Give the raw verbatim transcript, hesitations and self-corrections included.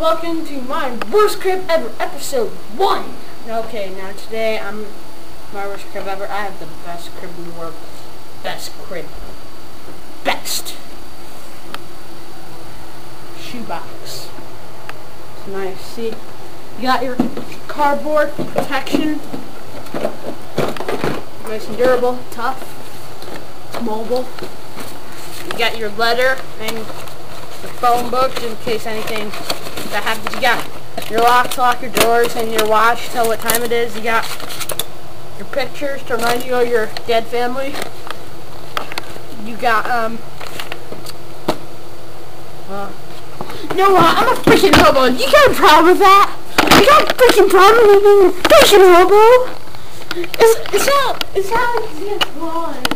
Welcome to my worst crib ever, episode one. Okay, now today I'm my worst crib ever. I have the best crib in the world. Best crib. Best. Shoebox. It's nice. See, you got your cardboard protection. Nice and durable, tough, mobile. You got your letter and your phone book in case anything that happens. You got your locks, lock your doors, and your watch to tell what time it is. You got your pictures to remind you of your dead family. You got, um, uh, you know what, I'm a freaking hobo. You got a problem with that? You got a freaking problem with being a freaking hobo? It's, it's not, it's not like it's wrong.